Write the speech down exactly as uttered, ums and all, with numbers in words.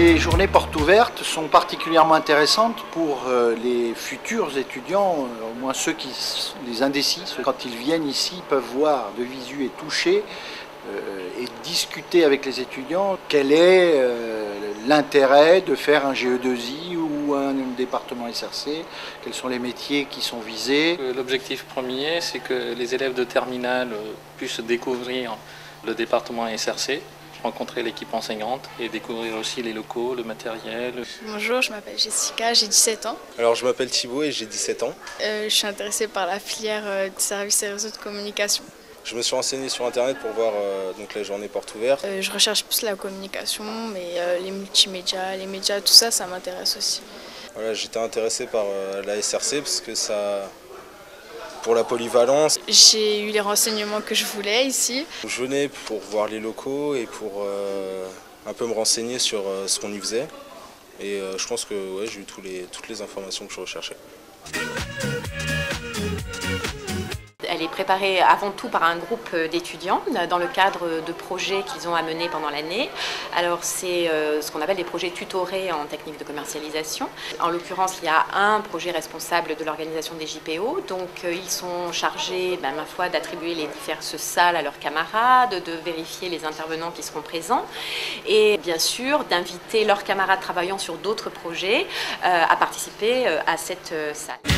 Les journées portes ouvertes sont particulièrement intéressantes pour les futurs étudiants, au moins ceux qui, les indécis. Quand ils viennent ici, ils peuvent voir de visu et toucher et discuter avec les étudiants quel est l'intérêt de faire un G E deux I ou un département S R C, quels sont les métiers qui sont visés. L'objectif premier, c'est que les élèves de terminale puissent découvrir le département S R C, rencontrer l'équipe enseignante et découvrir aussi les locaux, le matériel. Bonjour, je m'appelle Jessica, j'ai dix-sept ans. Alors je m'appelle Thibaut et j'ai dix-sept ans. Euh, je suis intéressée par la filière euh, de services et réseaux de communication. Je me suis renseigné sur internet pour voir euh, donc les journées portes ouvertes. Euh, je recherche plus la communication, mais euh, les multimédias, les médias, tout ça, ça m'intéresse aussi. Voilà, j'étais intéressé par euh, la S R C parce que ça, pour la polyvalence. J'ai eu les renseignements que je voulais ici. Je venais pour voir les locaux et pour euh, un peu me renseigner sur euh, ce qu'on y faisait. Et euh, je pense que ouais, j'ai eu tous les, toutes les informations que je recherchais. Elle est préparée avant tout par un groupe d'étudiants dans le cadre de projets qu'ils ont à mener pendant l'année. Alors c'est ce qu'on appelle des projets tutorés en technique de commercialisation. En l'occurrence, il y a un projet responsable de l'organisation des J P O. Donc ils sont chargés, ben, ma foi, d'attribuer les diverses salles à leurs camarades, de vérifier les intervenants qui seront présents et bien sûr d'inviter leurs camarades travaillant sur d'autres projets euh, à participer à cette salle.